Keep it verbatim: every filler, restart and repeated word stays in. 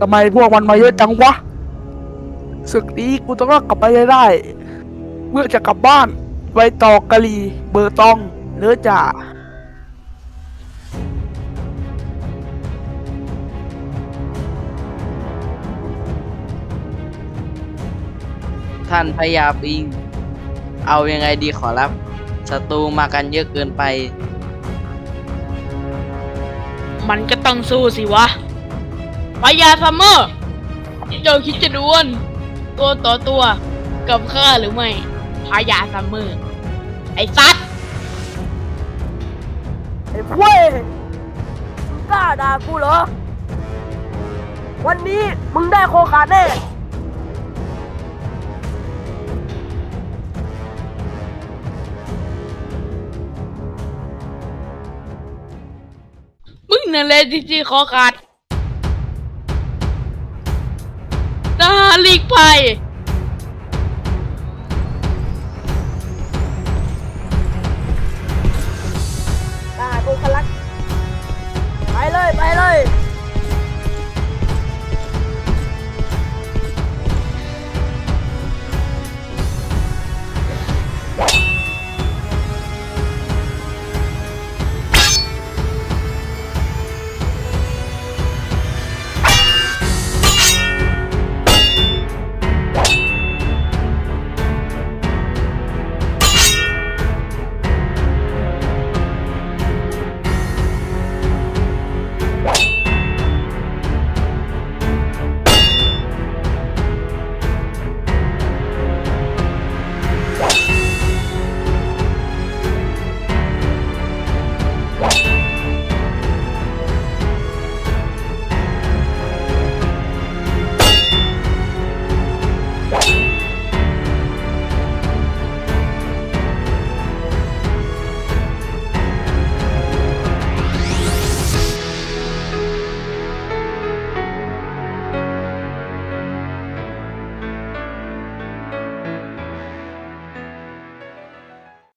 ทำไมพวกมันมาเยอะจังวะศึกนี้กูต้องกลับไปได้ เมื่อจะกลับบ้านไปต่อกะลีเบอร์ตองเนื้อจ่าท่านพญาปิงเอายังไงดีขอรับศัตรูมากันเยอะเกินไปมันก็ต้องสู้สิวะพญาซัมเมอร์เจ้าคิดจะดวลตัวต่อตัวกับข้าหรือไม่พญาซัมเมอร์ไอ้สัตว์ไอ้เว้ยมึงกล้าด่ากูเหรอวันนี้มึงได้โคขาดแน่มึงนั่นแหละจริงๆขอขาดทหารลีกภัยด่ากูคลักไปเลยไปเลย